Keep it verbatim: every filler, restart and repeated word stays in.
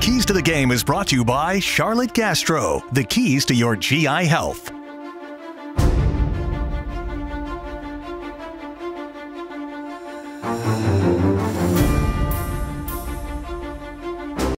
Keys to the Game is brought to you by Charlotte Gastro, the keys to your G I health.